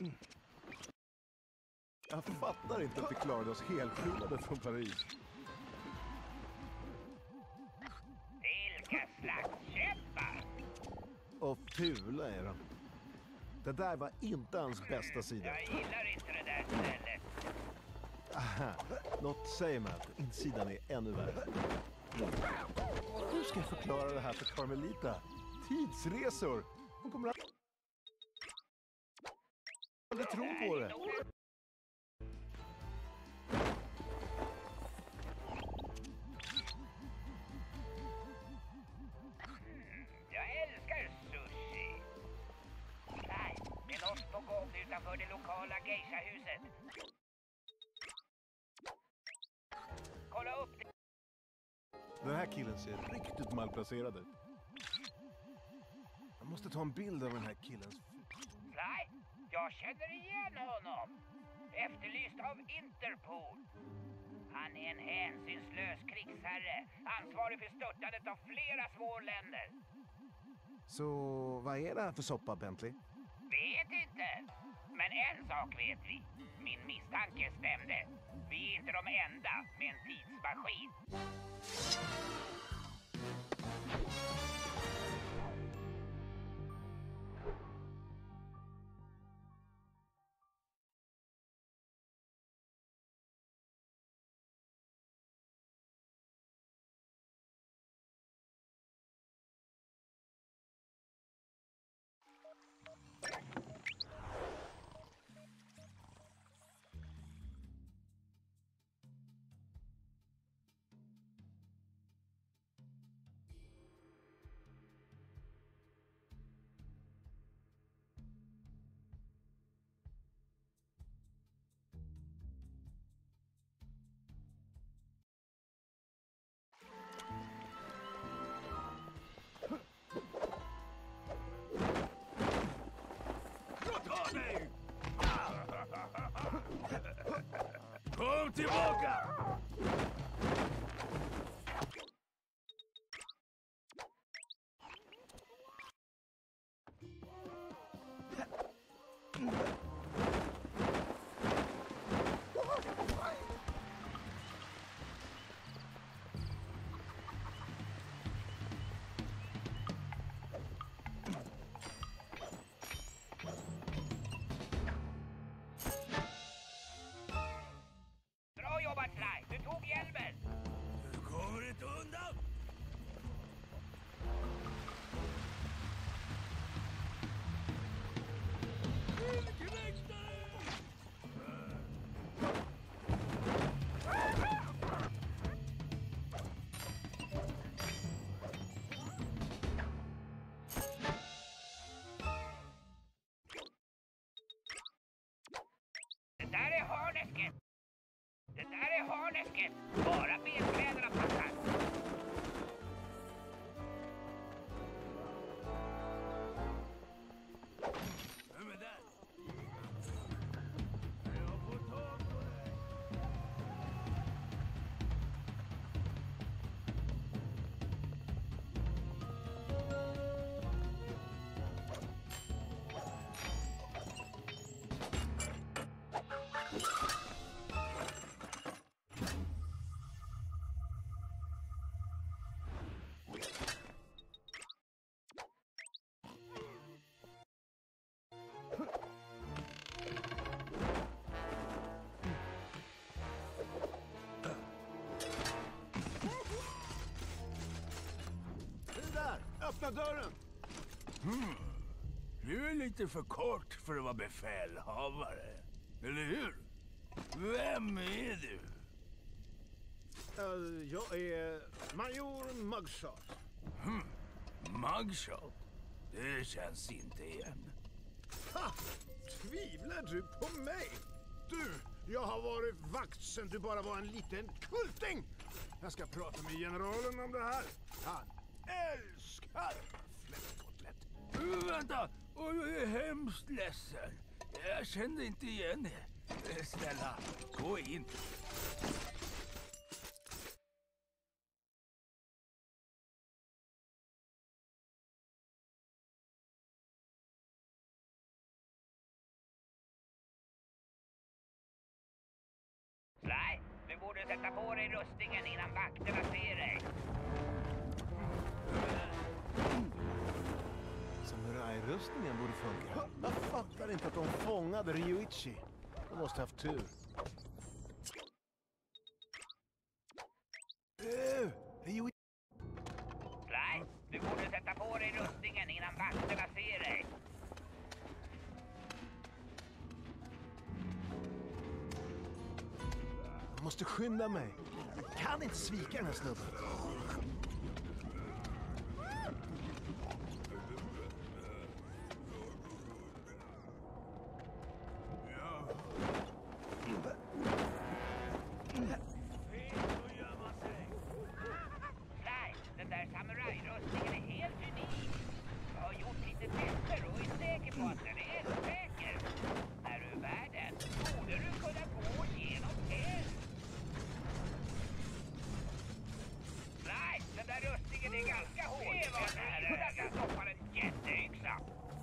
Jag fattar inte att vi klarade oss helklonade från Paris. Vilka slagskämpar! Och fula är de. Det där var inte hans bästa sida. Jag gillar inte det där stället. Aha, något säger mig att insidan är ännu värre. Hur ska jag förklara det här för Carmelita? Tidsresor! Hon kommer aldrig tro på det. Jag älskar sushi. Nej, det är något på gång utanför det lokala geisha-huset. Kolla upp det. Den här killen ser riktigt malplacerad ut. Jag måste ta en bild av den här killens... Nej, jag känner igen honom. Efterlyst av Interpol. Han är en hänsynslös krigsherre, ansvarig för störtandet av flera små länder. Så vad är det här för soppa, Bentley? Vet inte. Men en sak vet vi. Min misstanke stämde. Vi är inte de enda med en tidsmaskin. Kom tillbaka! Bra jobbat, Sly. Du tog hjälmen. Du kommer inte undan! Det där är harnesket. Det där är harnesket. Bara benkläderna passar. Vem är där? Jag får tag på dig. Det där! Öppna dörren! Du är lite för kort för att vara befälhavare. Eller hur? Vem är du? Jag är major Mugshot. Mugshot? Det känns inte igen. Ha! Tvivlar du på mig? Du, jag har varit vakt sedan du bara var en liten kulting. Jag ska prata med generalen om det här. Han älskar fläskkotlett. Vänta! Och jag är hemskt ledsen. Jag kände inte igen er. Snälla, gå in. borde sätta på dig rustningen innan vakterna ser dig. Samurajrustningen borde funka. Jag fattar inte att de fångade Ryuichi. De måste haft tur. Ryuichi. Nej, du borde sätta på dig rustningen innan vakterna ser dig. Jag måste skynda mig. Jag kan inte svika den här snubben. Nej, den där samurajrustningen är helt unik. Jag har gjort lite tester och är säker på att den är säker. När du är världen borde du kunna gå igenom eld. Nej, den där rustningen är ganska hård. Det var nära. Jag stoppar en jätteyxa.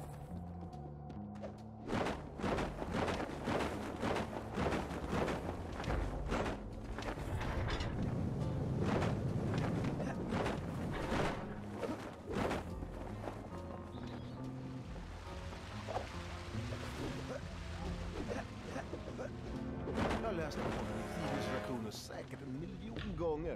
Jag har läst om honom i Tidens Raccoonus säkert 1 miljon gånger.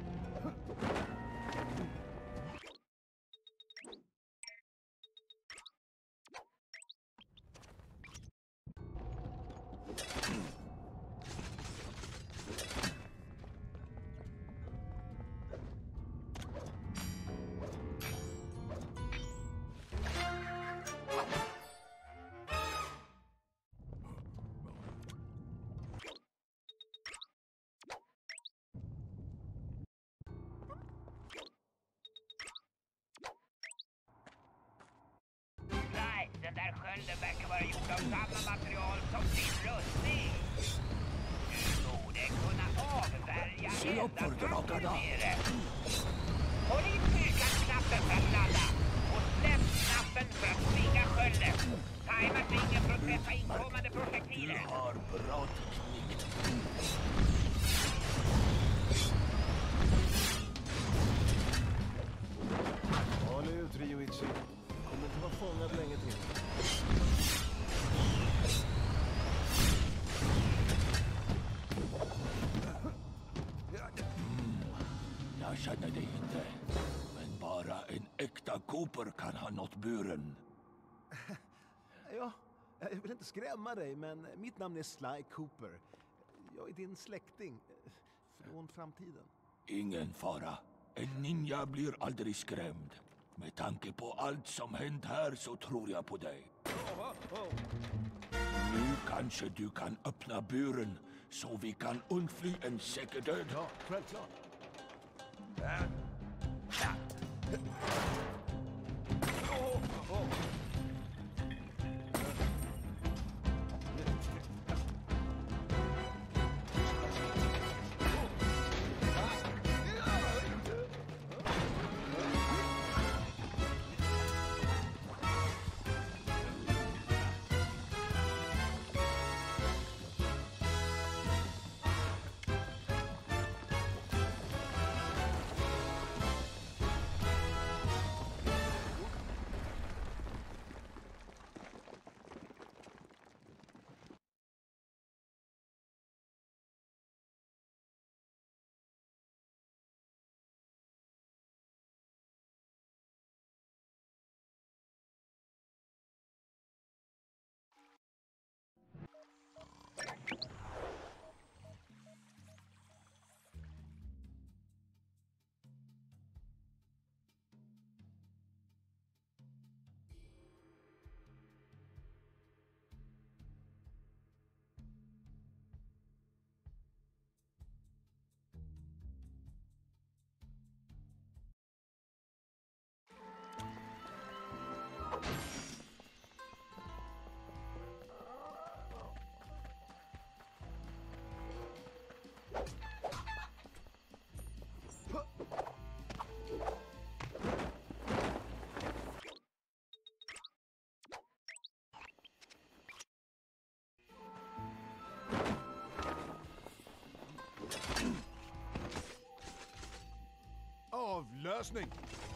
Nej, den där skölden verkar vara gjord av samma material som din rustning. Du borde kunna avvärja Siloppordragarna. nere. Håll in fyrkantsknappen för att ladda och släpp knappen för att svinga skölden. Tajma svingen för att träffa inkommande Du projektiler. har bra teknik. Håll ut, Ryuichi. Kommer inte vara fångad länge till. Jag känner dig inte. Men bara en äkta Cooper kan ha nått buren. Ja, jag vill inte skrämma dig, men mitt namn är Sly Cooper. Jag är din släkting från framtiden. Ingen fara. En ninja blir aldrig skrämd. Med tanke på allt som hänt här så tror jag på dig. Nu kanske du kan öppna buren så vi kan undfly en säker död. Ja, självklart. lösning.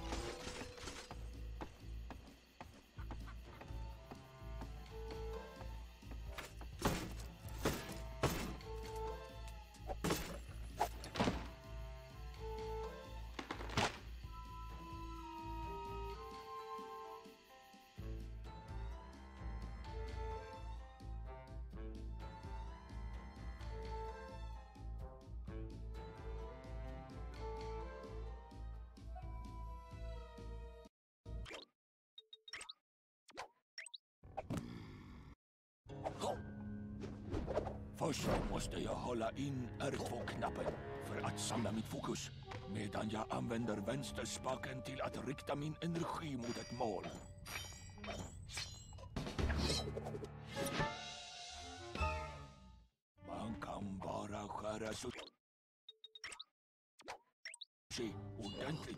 Först måste jag hålla in R2-knappen för att samla mitt fokus, medan jag använder vänsterspaken till att rikta min energi mot ett mål. Man kan bara skära så ordentligt.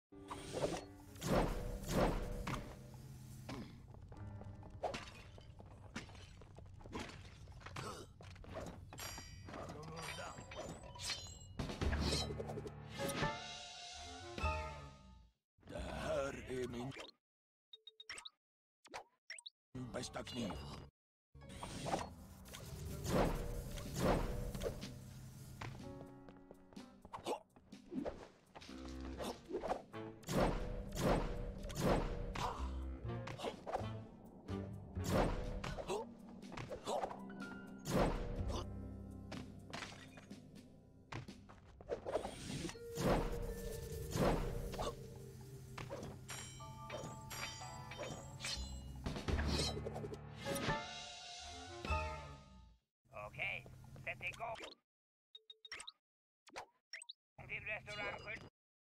Det här är min bästa kniv. Okej, sätt igång. Till restaurangskydd.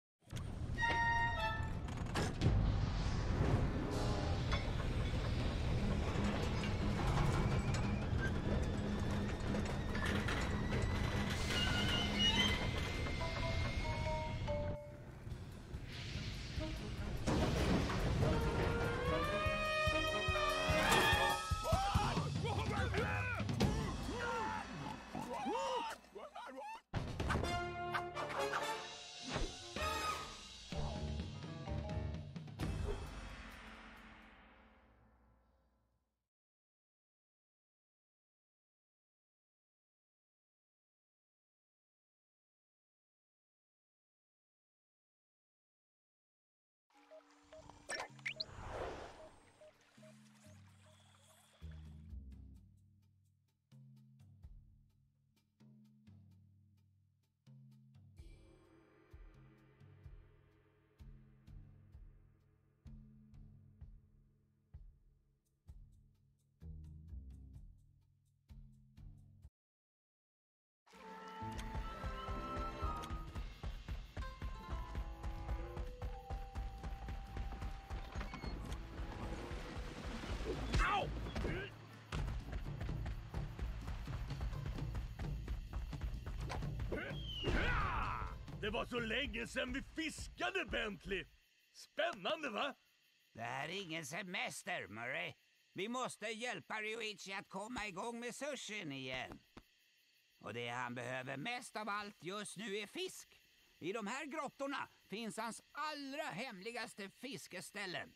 Det var så länge sedan vi fiskade, Bentley. Spännande, va? Det här är ingen semester, Murray. Vi måste hjälpa Ryuichi att komma igång med sushin igen. Och det han behöver mest av allt just nu är fisk. I de här grottorna finns hans allra hemligaste fiskeställen.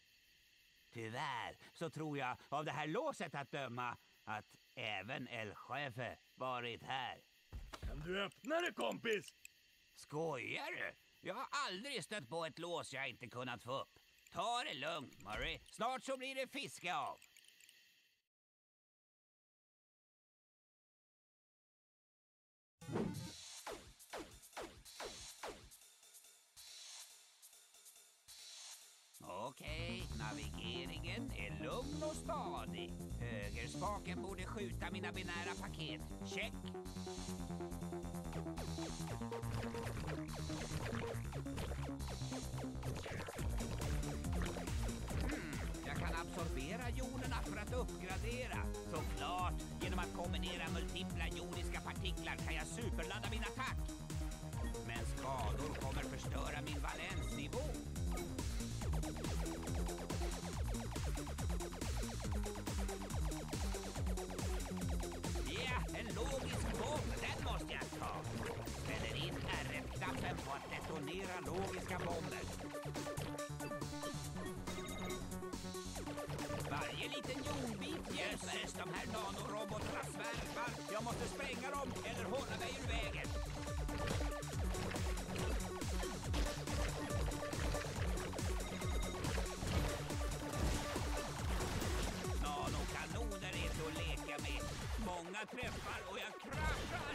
Tyvärr så tror jag av det här låset att döma att även El Jefe varit här. Kan du öppna det, kompis? Skojar du? Jag har aldrig stött på ett lås jag inte kunnat få upp. Ta det lugnt, Murray. Snart så blir det fiske av. Okej, navigeringen är lugn och stadig. Högerspaken borde skjuta mina binära paket. Check. Jag kan absorbera jonerna för att uppgradera. Såklart, genom att kombinera multipla joniska partiklar kan jag superladda min attack. Men skador kommer förstöra min valensnivå. Ja, en logisk bomb, den måste jag ta. Ställer in R1-knappen på att detonera logiska bomber. liten jordbit hjälper. De här nanorobotarna svärmar. Jag måste spränga dem eller hålla mig ur vägen. Nanokanoner är inte att leka med. Många träffar och jag kraschar.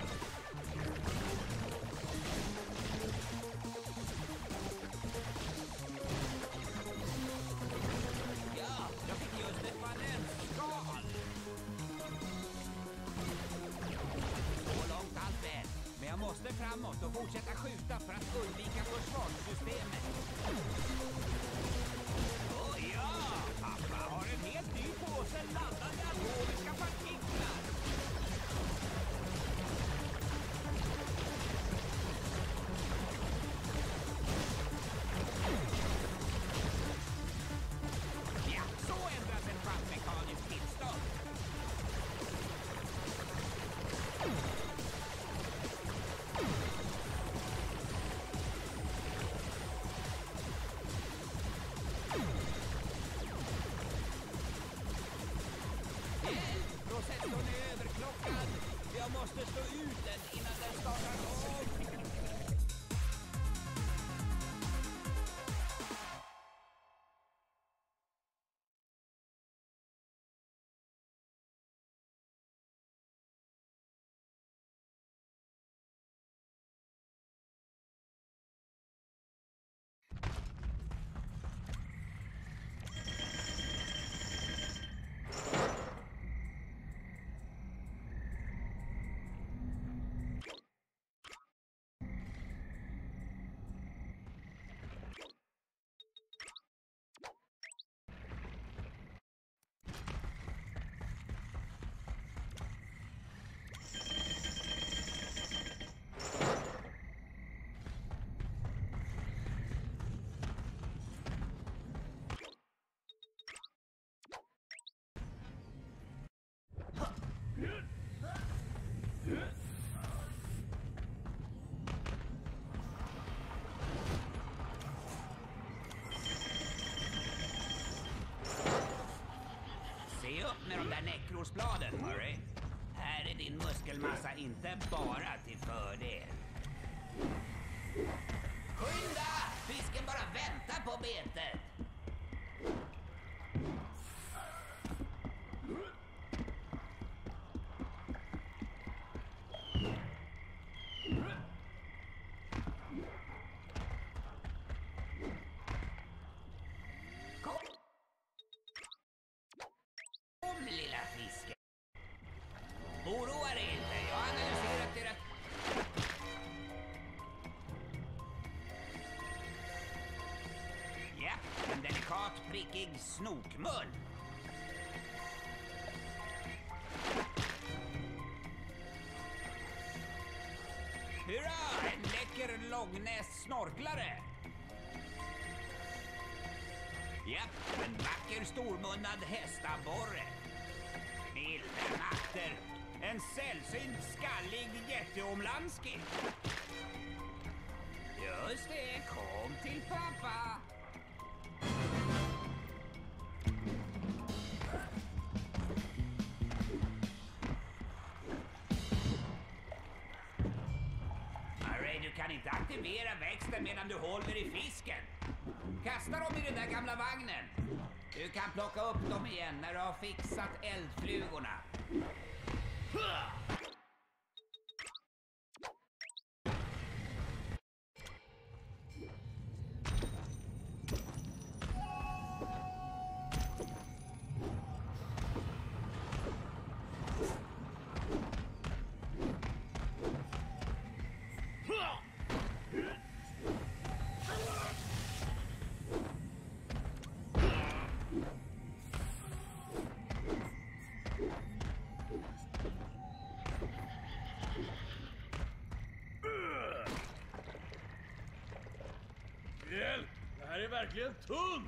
Ja, jag fick just ett valensskal. Så långt allt väl. Men jag måste framåt och fortsätta skjuta för att undvika försvarssystemet. Ja, pappa har en helt ny påse laddade atomiska partiklar. Ja, så ändras ett kvantmekaniskt tillstånd. Processorn är överklockad. Jag måste stå ut den innan den startar om. Se upp med de där nekrosbladen, hörru. Här är din muskelmassa inte bara till fördel. Skynda! Fisken bara väntar på betet. Kom, lilla fisken. Oroa dig inte, jag har analyserat deras... Ja, en delikat prickig snokmun. Hurra, en läcker Loch-Ness-snorklare. Japp, en vacker stormunnad hästabborre. Milda natter. En sällsynt skallig jätteomlanski. Just det, kom till pappa. Murray, du kan inte aktivera växten medan du håller i fisken. Kasta dem i den där gamla vagnen. Du kan plocka upp dem igen när du har fixat eldflugorna. Hjälp! Det här är verkligen tungt!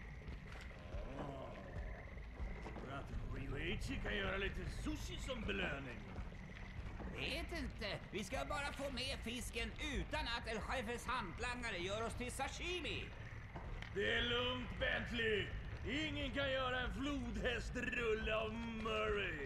För att Ryoichi kan göra lite sushi som belöning. Vet inte. Vi ska bara få med fisken utan att El Jefes hantlangare gör oss till sashimi. Det är lugnt, Bentley. Ingen kan göra en flodhästrulle av Murray.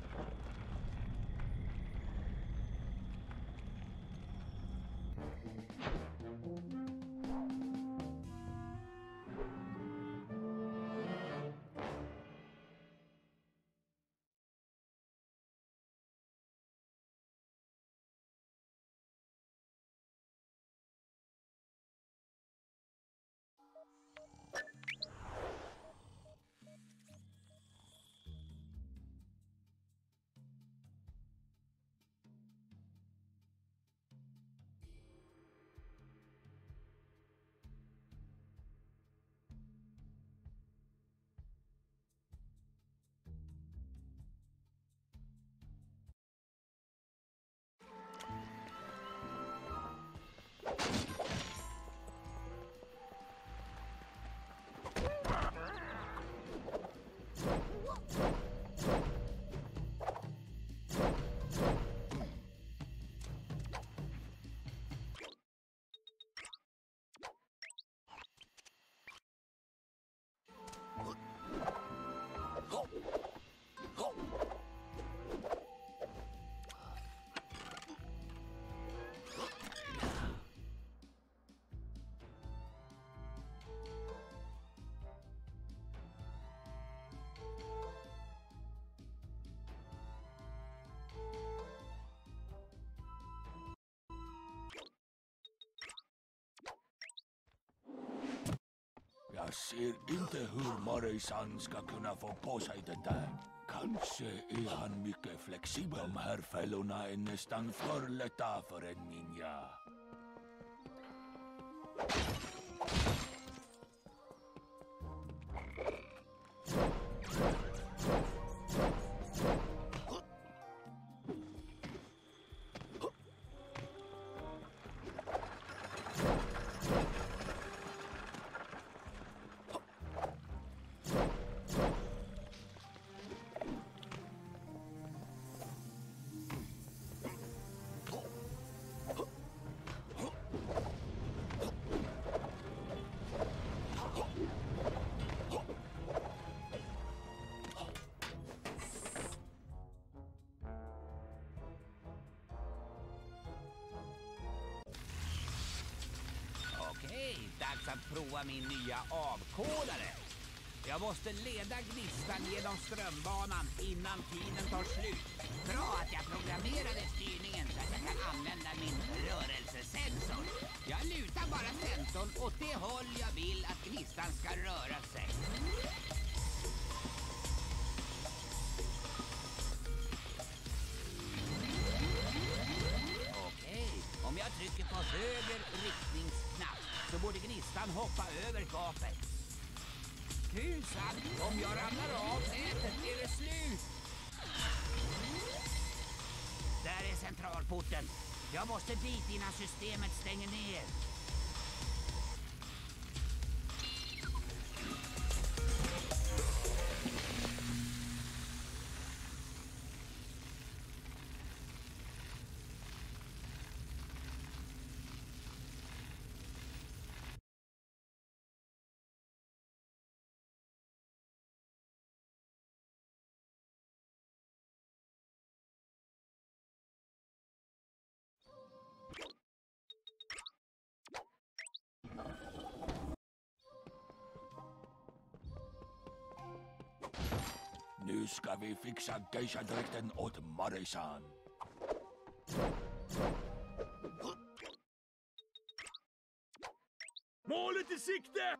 Jag ser inte hur Murray-san ska kunna få på sig det där. Kanske är han mycket flexibel. De här fällorna är nästan för lätta för en ninja. Dags att prova min nya avkodare. Jag måste leda gnistan genom strömbanan innan tiden tar slut. Bra att jag programmerade styrningen så att jag kan använda min rörelsesensor. Jag lutar bara sensorn åt det håll jag vill att gnistan ska röra sig. Okej, om jag trycker på höger riktningsknapp så borde gnistan hoppa över gapet. Tusan, om jag ramlar av nätet är det slut. Där är centralporten. Jag måste dit innan systemet stänger ner. Nu ska vi fixa geisha-dräkten åt Murray-san. Målet i sikte!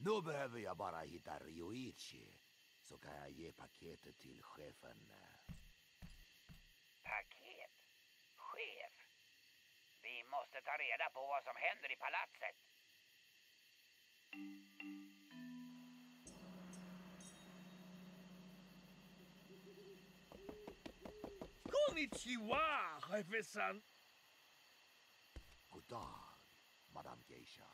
Nu behöver jag bara hitta Ryoichi, så kan jag ge paketet till chefen. Paket? Chef? Vi måste ta reda på vad som händer i palatset. Konnichiwa, chefe-san. God dag, Madame Geisha.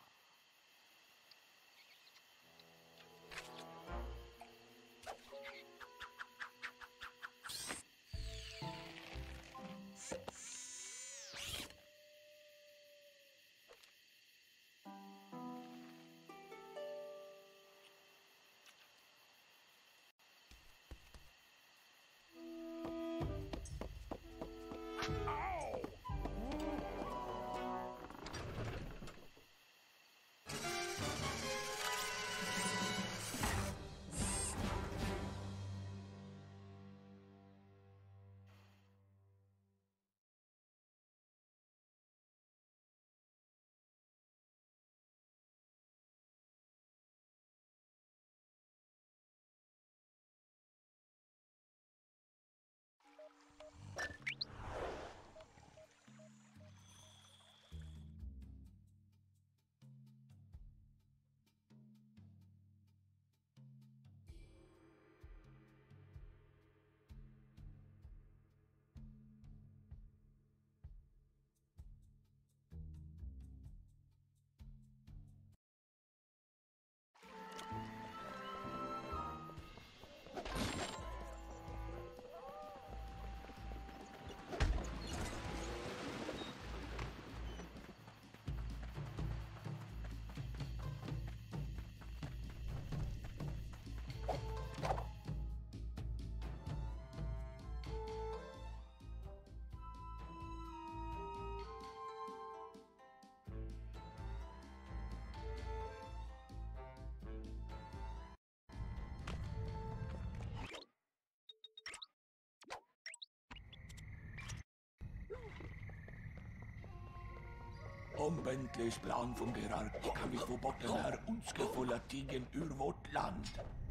Om Bentleys plan fungerar kan vi få bort den här ondskefulla tigern ur vårt land.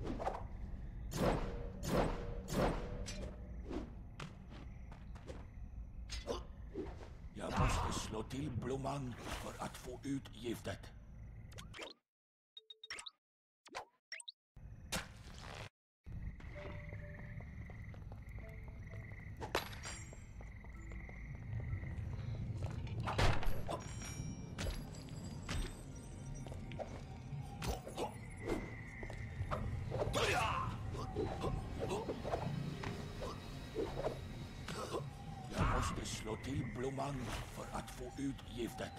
Jag måste slå till blomman för att få ut giftet. Jag måste slå till blomman för att få ut giftet.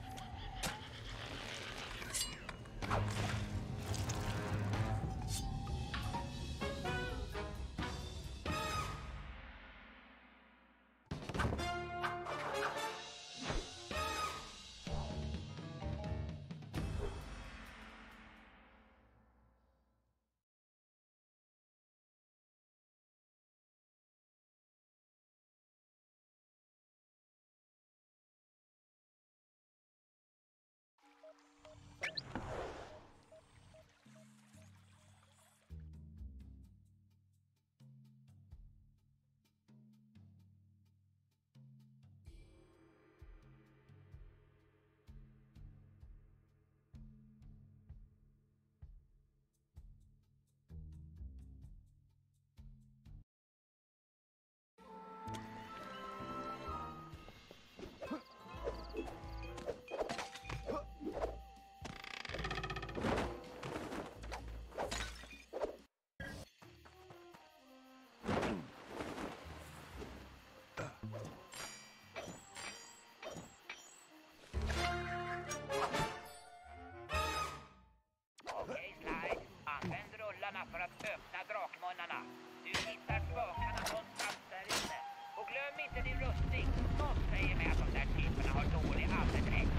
För att öppna drakmunnarna. Du hittar spakarna någonstans där inne. Och glöm inte din rustning. Något säger mig att de där typerna har dålig andedräkt.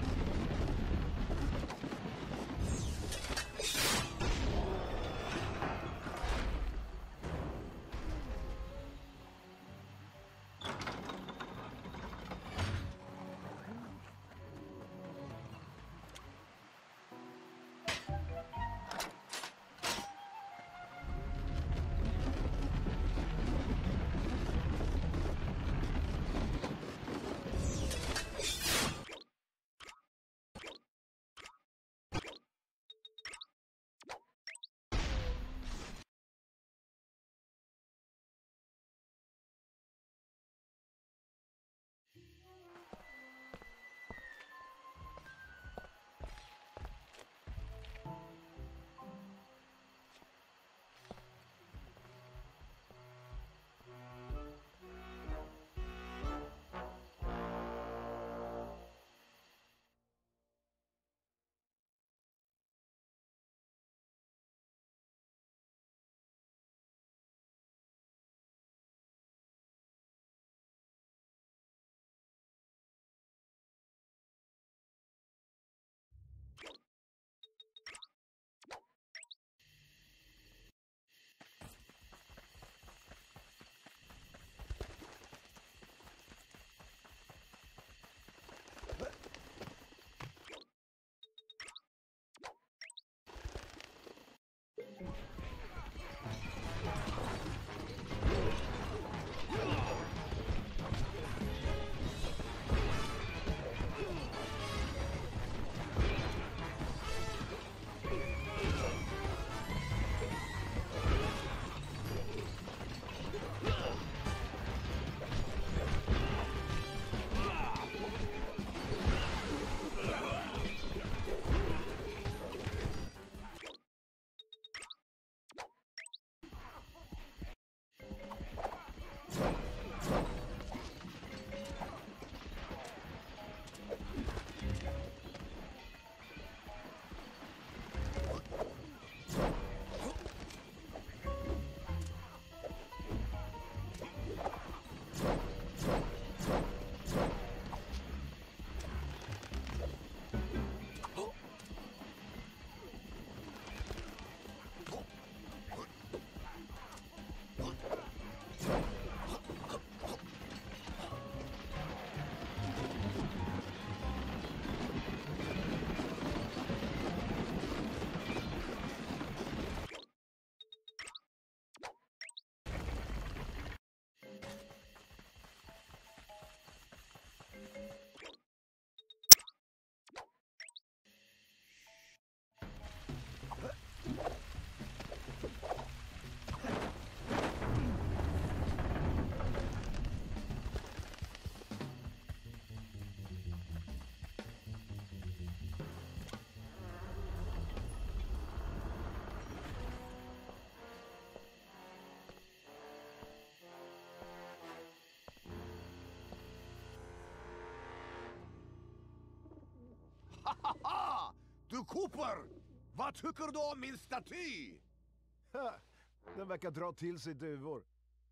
Haha! Du Cooper! Vad tycker du om min staty? Ha, den verkar dra till sig duvor.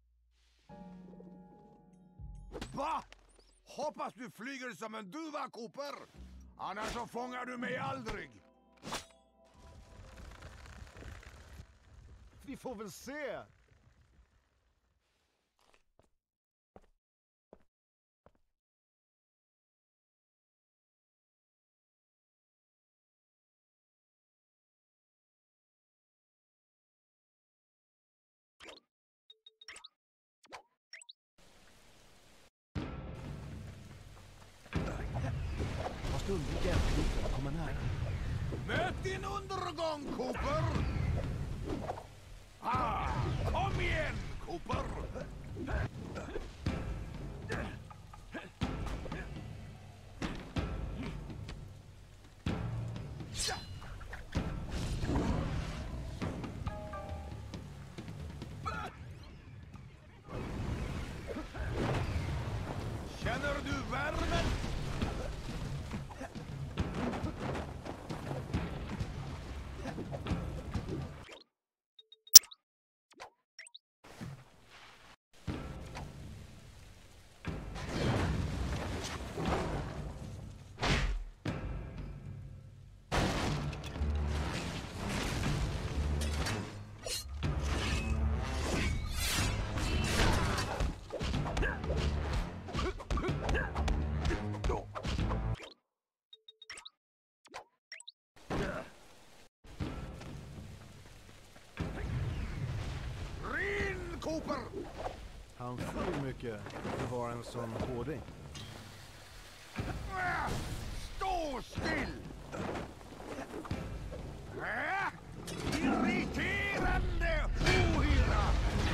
Va? Hoppas du flyger som en duva, Cooper! Annars så fångar du mig aldrig! Vi får väl se. Måste undvika äppelklippen och komma nära. Möt din undergång, Cooper! Kom igen, Cooper! Känner du värmen? Cooper! Han får mycket för att vara en sån hårding. Stå still! Irriterande ohyra!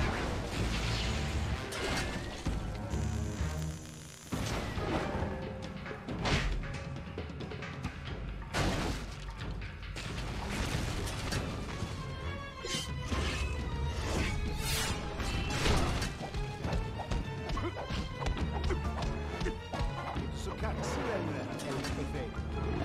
Så kaxig längre än perfekt.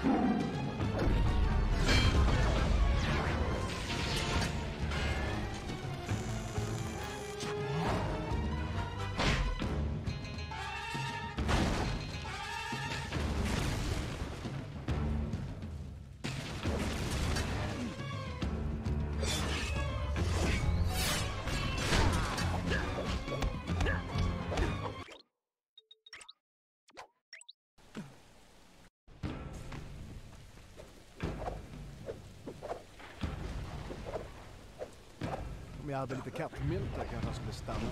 Om jag hade lite kattmynta kanske han skulle stanna.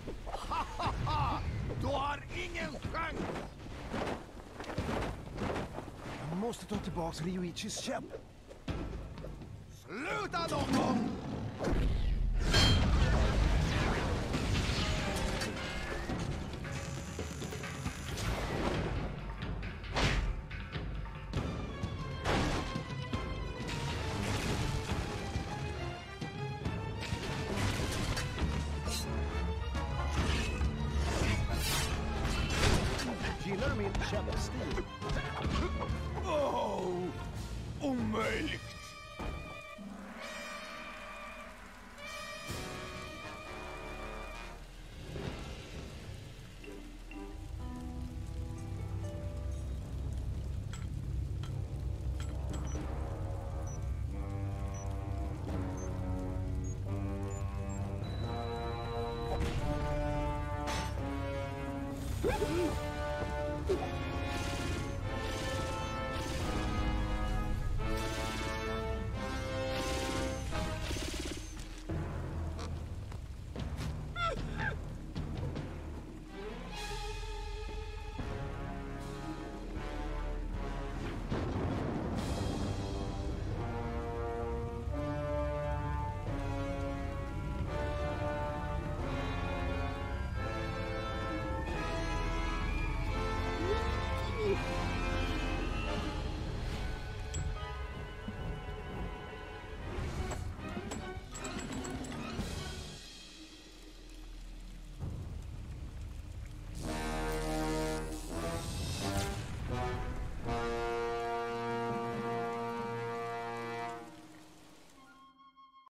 Du har ingen chans! Jag måste ta tillbaks Ryuichis käpp. Sluta någon gång! Gillar du min käppstil? Omöjligt!